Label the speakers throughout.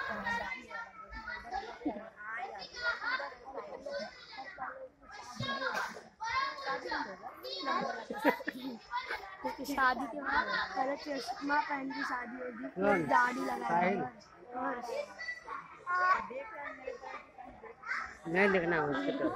Speaker 1: शादी के बाद पहले चश्मा पहन की शादी होगी, फिर दाढ़ी लगाएगा।
Speaker 2: नहीं देखना उसके तो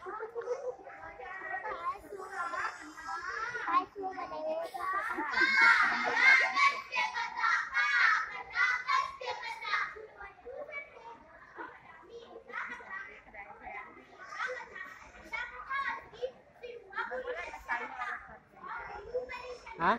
Speaker 2: हाँ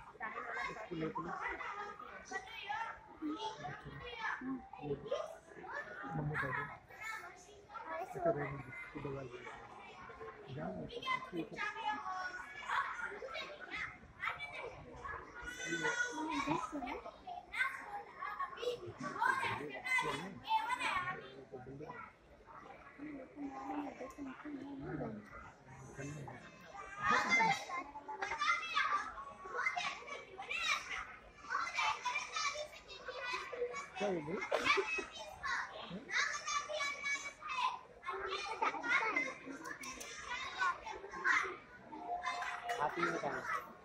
Speaker 2: हाथी में जाना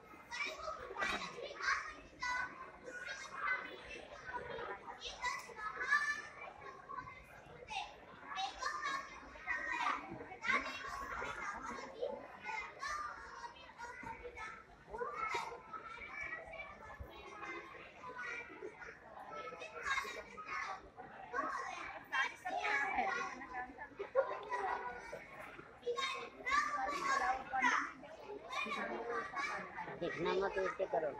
Speaker 2: देखना मत उसके करो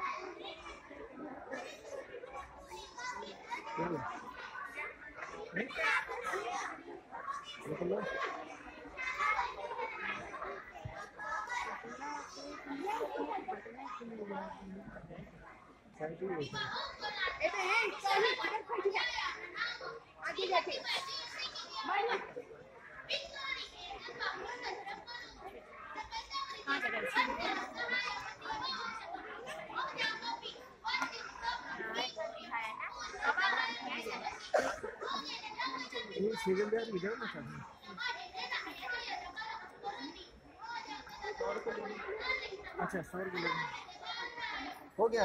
Speaker 3: अच्छा 100 रुपये हो गया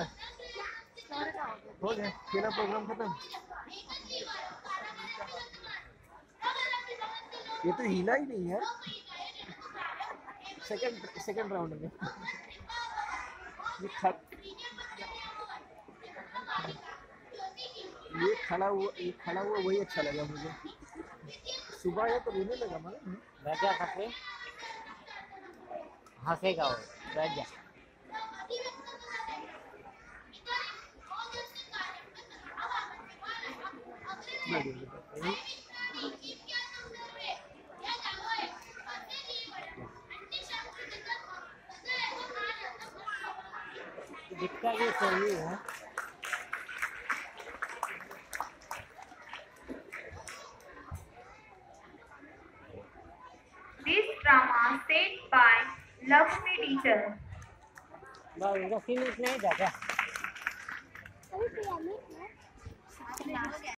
Speaker 3: खेला प्रोग्राम खत्म। ये तो हिला ही नहीं है सेकंड राउंड में। ये खड़ा हुआ वही अच्छा लगा मुझे। सुबह या तो रोने लगा मालूम
Speaker 2: राजा खाते हंसेगा वो राजा दिखता भी सही है।
Speaker 4: This drama set by Lakshmi teacher.
Speaker 2: बस उनका सीन इतना ही था क्या?